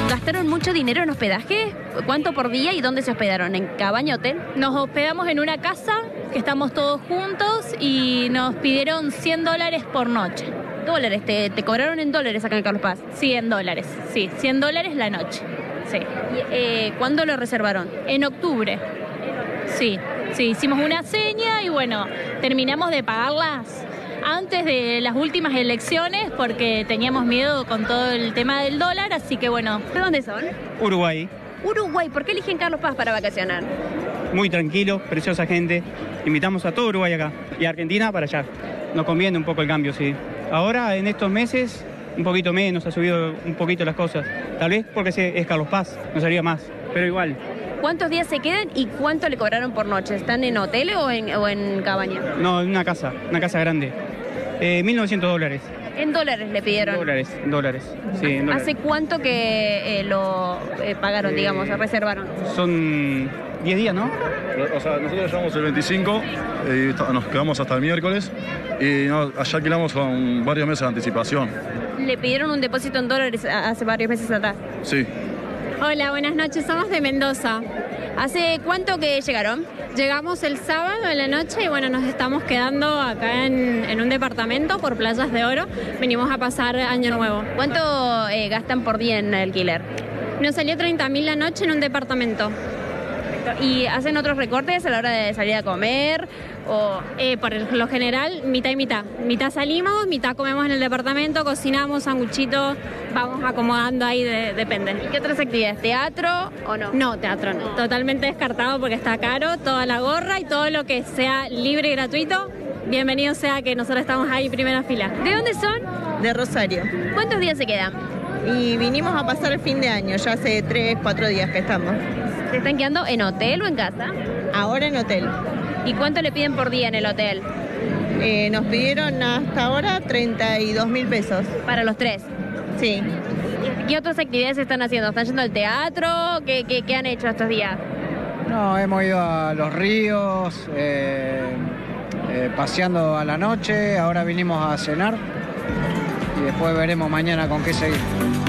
¿Gastaron mucho dinero en hospedaje? ¿Cuánto por día y dónde se hospedaron? ¿En cabaña, hotel? Nos hospedamos en una casa, que estamos todos juntos, y nos pidieron $100 por noche. ¿Dólares? ¿Te cobraron en dólares acá en Carlos Paz? Sí, en dólares. Sí, $100 la noche. Sí. ¿Y, cuándo lo reservaron? En octubre. Sí, hicimos una seña y bueno, terminamos de pagarlas antes de las últimas elecciones porque teníamos miedo con todo el tema del dólar, así que bueno. ¿De dónde son? Uruguay. Uruguay, ¿por qué eligen Carlos Paz para vacacionar? Muy tranquilo, preciosa gente. Invitamos a todo Uruguay acá y a Argentina para allá. Nos conviene un poco el cambio, sí. Ahora, en estos meses, un poquito menos, ha subido un poquito las cosas. Tal vez porque es Carlos Paz, no sería más, pero igual. ¿Cuántos días se quedan y cuánto le cobraron por noche? ¿Están en hotel o en cabaña? No, en una casa grande. $1.900. ¿En dólares le pidieron? Dólares, sí, en dólares. ¿Hace cuánto que lo pagaron, digamos, reservaron? Son 10 días, ¿no? O sea, nosotros llegamos el 25 y nos quedamos hasta el miércoles y allá alquilamos con varios meses de anticipación. ¿Le pidieron un depósito en dólares hace varios meses atrás? Sí. Hola, buenas noches, somos de Mendoza. ¿Hace cuánto que llegaron? Llegamos el sábado en la noche y bueno, nos estamos quedando acá en un departamento por Playas de Oro. Venimos a pasar Año Nuevo. ¿Cuánto gastan por día en alquiler? Nos salió 30.000 la noche en un departamento. ¿Y hacen otros recortes a la hora de salir a comer? O por lo general, mitad y mitad. Mitad salimos, mitad comemos en el departamento, cocinamos, sanguchitos, vamos acomodando ahí, depende. ¿Y qué otras actividades? ¿Teatro o no? No, teatro no. Totalmente descartado porque está caro, toda la gorra y todo lo que sea libre y gratuito. Bienvenido sea que nosotros estamos ahí primera fila. ¿De dónde son? De Rosario. ¿Cuántos días se quedan? Y vinimos a pasar el fin de año, ya hace 3, 4 días que estamos. ¿Se están quedando en hotel o en casa? Ahora en hotel. ¿Y cuánto le piden por día en el hotel? Nos pidieron hasta ahora 32.000 pesos. ¿Para los tres? Sí. ¿Qué otras actividades están haciendo? ¿Están yendo al teatro? ¿Qué han hecho estos días? No, hemos ido a los ríos, paseando a la noche, ahora vinimos a cenar y después veremos mañana con qué seguir.